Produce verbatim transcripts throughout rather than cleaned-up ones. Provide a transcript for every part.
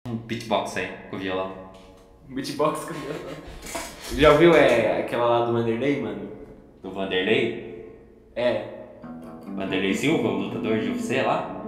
Um beatbox aí, com o violão. Beatbox com violão. Já ouviu é, aquela lá do Vanderlei, mano? Do Vanderlei? É. Vanderlei Silva, o lutador de U F C lá?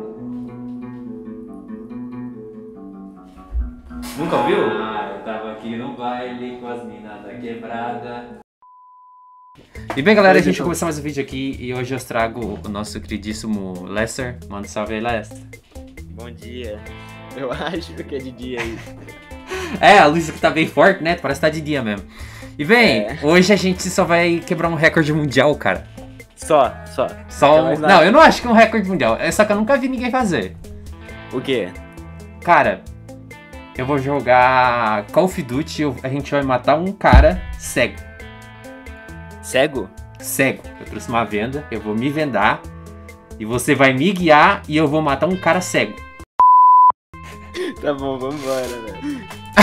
Nunca ouviu? Ah, eu tava aqui no baile com as minas da quebrada. E bem, galera, a gente começou mais um vídeo aqui e hoje eu trago o nosso queridíssimo Lester. Manda um salve aí, Lester. Bom dia. Eu acho que é de dia aí. É, a luz aqui tá bem forte, né? Parece que tá de dia mesmo. E bem, é. Hoje a gente só vai quebrar um recorde mundial, cara. Só, só. Só um... Não, eu não acho que é um recorde mundial. É só que eu nunca vi ninguém fazer. O quê? Cara, eu vou jogar Call of Duty e a gente vai matar um cara cego. Cego? Cego. Eu trouxe uma venda, eu vou me vendar e você vai me guiar e eu vou matar um cara cego. Tá bom, vambora, velho.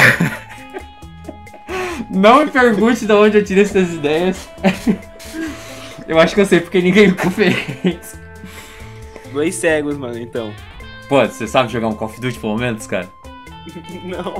Não me pergunte de onde eu tirei essas ideias. Eu acho que eu sei porque ninguém nunca fez. Dois cegos, mano, então. Pô, você sabe jogar um Call of Duty pelo menos, cara? Não.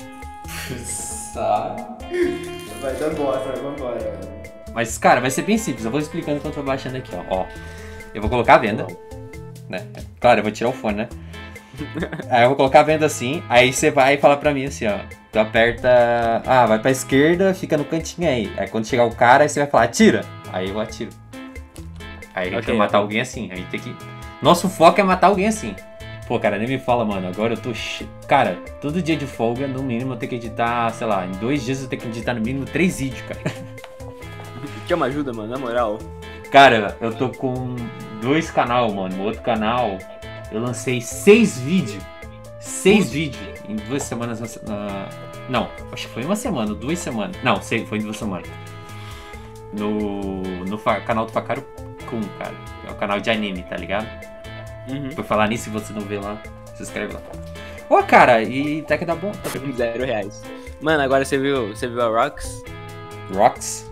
Sabe? Vai dar bosta, mas vambora, velho. Mas, cara, vai ser bem simples. Eu vou explicando enquanto eu vou baixando aqui, ó. Ó, eu vou colocar a venda. Né? Claro, eu vou tirar o fone, né? Aí eu vou colocar a venda assim. Aí você vai falar pra mim assim, ó. Tu aperta... Ah, vai pra esquerda, fica no cantinho aí. Aí quando chegar o cara, aí você vai falar, atira. Aí eu atiro. Aí a gente okay, vai matar okay. alguém assim. A gente tem que... Nosso foco é matar alguém assim. Pô, cara, nem me fala, mano. Agora eu tô... Che... Cara, todo dia de folga, no mínimo, eu tenho que editar, sei lá, em dois dias eu tenho que editar no mínimo três vídeos, cara. Quer uma ajuda, mano? Na moral. Cara, eu tô com dois canal, mano. No outro canal, eu lancei seis vídeos. Seis vídeos em duas semanas. Na... Não, acho que foi uma semana, duas semanas. Não, sei, foi em duas semanas. No, no fa... canal do Fakaro Kun, cara. É o canal de anime, tá ligado? Uhum. Por falar nisso, se você não vê lá, se inscreve lá. Ô, cara, e tá que dá bom. Tá com zero reais. Mano, agora você viu, você viu a Rox? Rox?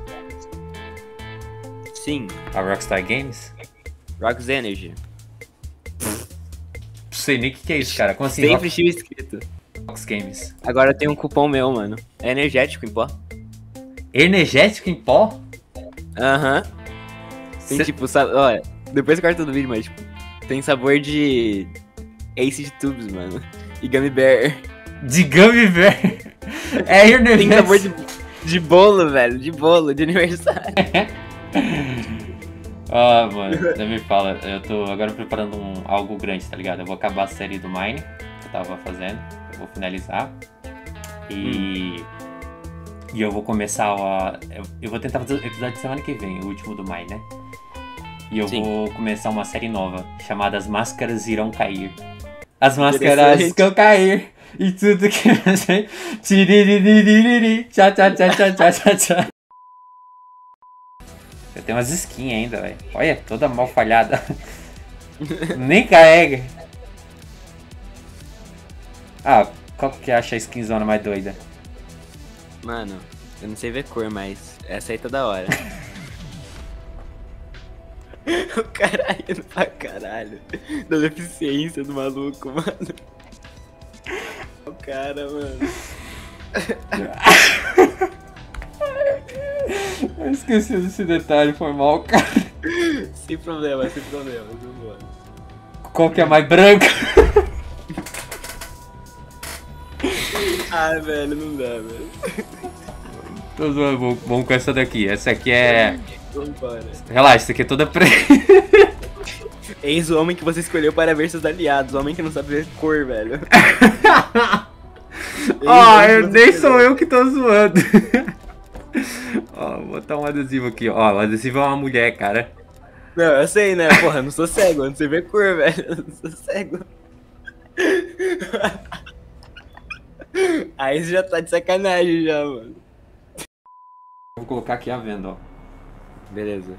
Sim. A Rockstar Games? Rox Energy. Não sei nem o que, que é isso, cara. Como assim? Sempre Rox... tinha escrito. Rox Games. Agora tem um cupom meu, mano. É energético em pó. Energético em pó? Aham. Uhum. Tem Cê... tipo, sabe, olha, depois corta do vídeo, mas tipo, tem sabor de Ace de Tubes, mano. E Gummy Bear. De Gummy Bear? É energético. Tem sabor de, de bolo, velho. De bolo, de aniversário. Ah, mano, não me fala. Eu tô agora preparando um, algo grande, tá ligado? Eu vou acabar a série do Mine, que eu tava fazendo. Eu vou finalizar. E... Hum. E eu vou começar a... Eu, eu vou tentar fazer o episódio de semana que vem, o último do Mine, né? E eu Sim. vou começar uma série nova, chamada As Máscaras Irão Cair. As máscaras que eu cair, e tudo que eu sei... Tiriririri, tchá, tchá, tchá, tchá, tchá, tchá, tchá. Eu tenho umas skins ainda, velho. Olha, toda mal falhada. Nem carrega. Ah, qual que acha a skinzona mais doida? Mano, eu não sei ver cor, mas essa aí tá da hora. O caralho pra caralho. Da deficiência do maluco, mano. O cara, mano. Eu esqueci desse detalhe, foi mal, cara. Sem problema, sem problema, vambora. Qual que é mais branca? Ah, velho, não dá, velho. Tô zoando, vamos, vamos com essa daqui. Essa aqui é... Vambora. Relaxa, essa aqui é toda preta. Eis o homem que você escolheu para ver seus aliados. O homem que não sabe ver cor, velho. Ó, oh, eu nem sou eu que tô zoando. Ó, vou botar um adesivo aqui, ó. O adesivo é uma mulher, cara. Não, eu sei, né? Porra, eu não sou cego, eu não sei ver cor, velho. Eu não sou cego. Aí você já tá de sacanagem já, mano. Vou colocar aqui a venda, ó. Beleza.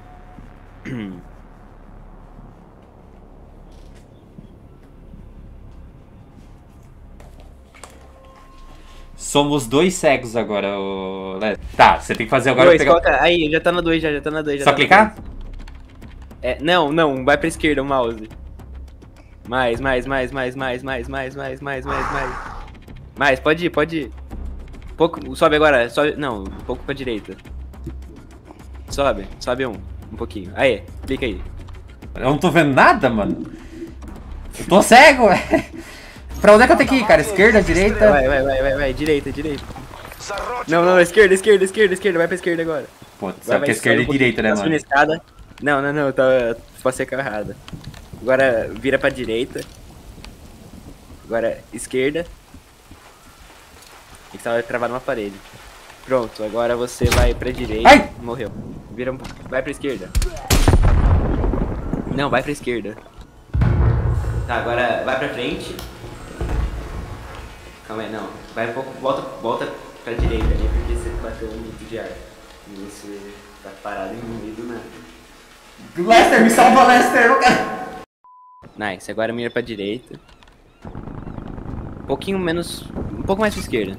Somos dois cegos agora, ô... Tá, você tem que fazer agora... Dois, pegar... coloca... Aí, já tá na dois, já, já tá na dois. Só tá clicar? É, não, não, vai pra esquerda o mouse. Mais, mais, mais, mais, mais, mais, mais, mais, mais, mais, mais. Mais, pode ir, pode ir. Um pouco, sobe agora, sobe, não, um pouco pra direita. Sobe, sobe um, um pouquinho. Aí, clica aí. Eu não tô vendo nada, mano. Eu tô cego, velho. Pra onde é que eu tenho que ir, cara? Esquerda, direita? Vai, vai, vai, vai, vai, direita, direita. Não, não, esquerda, esquerda, esquerda, esquerda, vai pra esquerda agora. Pô, sabe que é esquerda e direita, né, mano? Escada. Não, não, não, tá, passei a errada. Agora vira pra direita. Agora esquerda. Tem que estar travado numa parede. Pronto, agora você vai pra direita. Ai! Morreu. Vira, um- vai pra esquerda. Não, vai pra esquerda. Tá, agora vai pra frente. Calma aí, não. Vai um pouco, volta, volta pra direita ali, porque você bateu um minuto de ar. E você tá parado no meio do nada. Lester, me salva, Lester, eu quero... Nice, agora mira pra direita. Um pouquinho menos. Um pouco mais pra esquerda.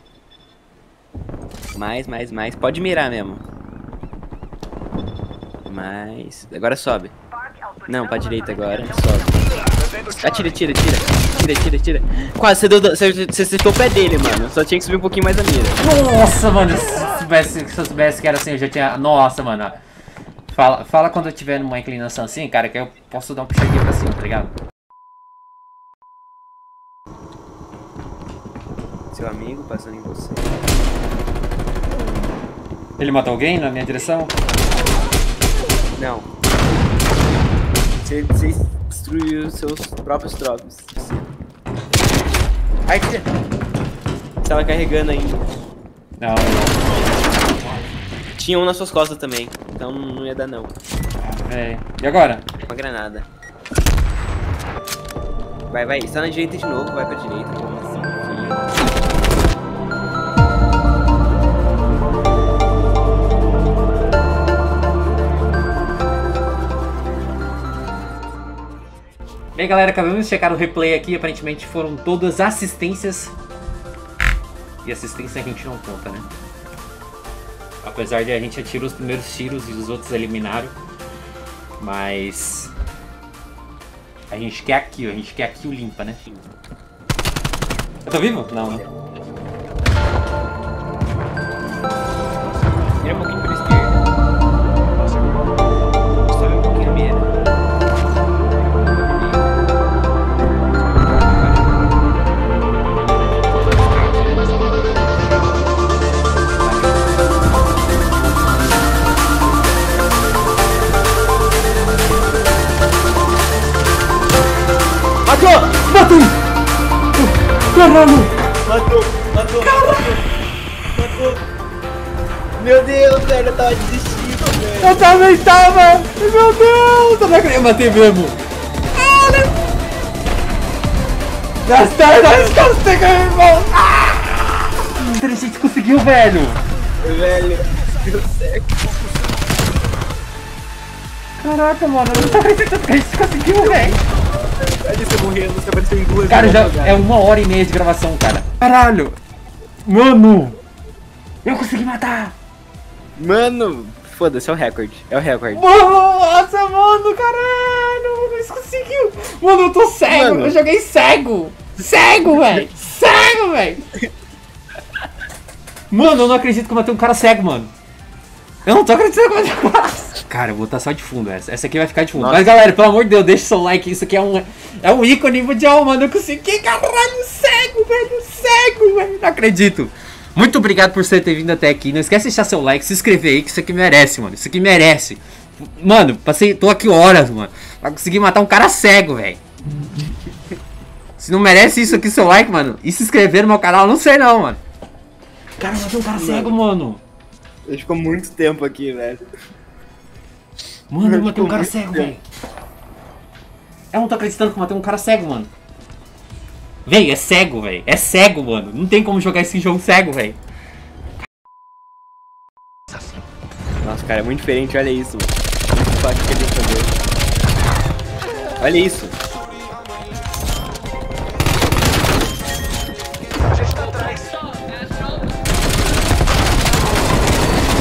Mais, mais, mais. Pode mirar mesmo. Mais. Agora sobe. Não, pra direita agora. Sobe. Atira, tira, tira. Tira, tira, tira. Quase, você, deu, você, você acertou o pé dele, mano. Só tinha que subir um pouquinho mais a mira. Nossa, mano, se eu soubesse, se eu soubesse que era assim, eu já tinha... Nossa, mano. Fala, fala quando eu tiver numa inclinação assim, cara, que eu posso dar um puxadinho pra cima, tá ligado? Seu amigo passando em você. Ele matou alguém na minha direção? Não. Você, você destruiu os seus próprios tropos. Ai, tira. Você tava carregando ainda. Não, não. Tinha um nas suas costas também, então não ia dar não. É. E agora? Uma granada. Vai, vai, está na direita de novo, vai pra direita. Bem, galera, acabamos de checar o replay aqui. Aparentemente foram todas assistências. E assistência a gente não conta, né? Apesar de a gente atirar os primeiros tiros e os outros eliminaram. Mas... a gente quer aqui, a gente quer aqui o limpa, né? Eu tô vivo? Não, né? Vira um pouquinho pra esquerda. Sobe um pouquinho a mira. Matou! Matou! Caralho! Matou, matou, matou, matou. Meu Deus, velho, eu tava desistindo, velho. Eu também tava! Meu Deus! Eu não acredito, eu matei mesmo! Gastar, nós conseguimos, irmão! Ah! A gente conseguiu, velho! Velho, deu certo. Caraca, mano, eu não tô acreditando que a gente conseguiu, velho! Olha você morrendo, você apareceu em duas. Cara, já é uma hora e meia de gravação, cara. Caralho! Mano! Eu consegui matar! Mano, foda-se, é o recorde. É o recorde. Nossa, mano, caralho! Nós conseguiu! Mano, eu tô cego! Mano. Eu joguei cego! Cego, velho! Cego, velho! Mano, eu não acredito que eu matei um cara cego, mano. Eu não tô acreditando que eu matei um cara. Cara, eu vou botar só de fundo essa. Essa aqui vai ficar de fundo. Nossa. Mas galera, pelo amor de Deus, deixa o seu like. Isso aqui é um, é um ícone mundial, mano. Eu consegui, caralho, cego, velho. Cego, velho. Não acredito. Muito obrigado por você ter vindo até aqui. Não esquece de deixar seu like, se inscrever aí, que isso aqui merece, mano. Isso aqui merece. Mano, passei, tô aqui horas, mano. Pra conseguir matar um cara cego, velho. Se não merece isso aqui, seu like, mano, e se inscrever no meu canal, não sei não, mano. Cara, matei um cara cego, mano. Ele ficou muito tempo aqui, velho. Mano, eu matei um cara cego, velho. Eu não tô acreditando que eu matei um cara cego, mano. Véi, é cego, velho. É cego, mano. Não tem como jogar esse jogo cego, velho. Nossa, cara, é muito diferente, olha isso. Muito fácil que ele fazer. Olha isso.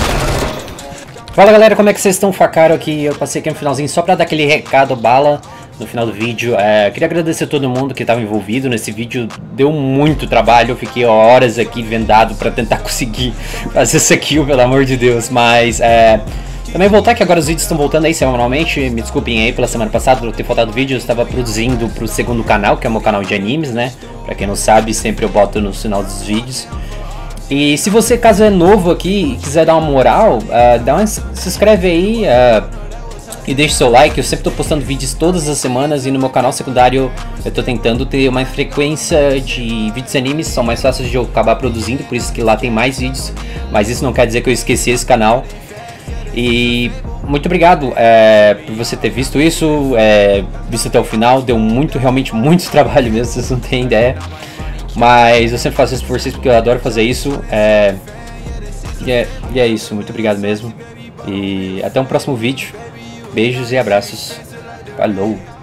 Fala galera, como é que vocês estão? Facaro aqui, eu passei aqui no finalzinho só pra dar aquele recado bala. no final do vídeo. É, queria agradecer a todo mundo que estava envolvido nesse vídeo. Deu muito trabalho, eu fiquei horas aqui vendado para tentar conseguir fazer essa kill, pelo amor de Deus. Mas é, também voltar que agora os vídeos estão voltando aí semanalmente. Me desculpem aí pela semana passada por ter faltado vídeo. Eu estava produzindo para o segundo canal, que é o meu canal de animes, né? Pra quem não sabe, sempre eu boto no final dos vídeos. E se você, caso é novo aqui e quiser dar uma moral, uh, dá uma, se inscreve aí uh, e deixa seu like. Eu sempre tô postando vídeos todas as semanas e no meu canal secundário eu tô tentando ter uma frequência de vídeos animes, são mais fáceis de eu acabar produzindo, por isso que lá tem mais vídeos, mas isso não quer dizer que eu esqueci esse canal. E muito obrigado é, por você ter visto isso, é, visto até o final. Deu muito, realmente muito trabalho mesmo, vocês não têm ideia. Mas eu sempre faço isso por vocês porque eu adoro fazer isso. É, e, é, e é isso, muito obrigado mesmo. E até um próximo vídeo. Beijos e abraços. Falou!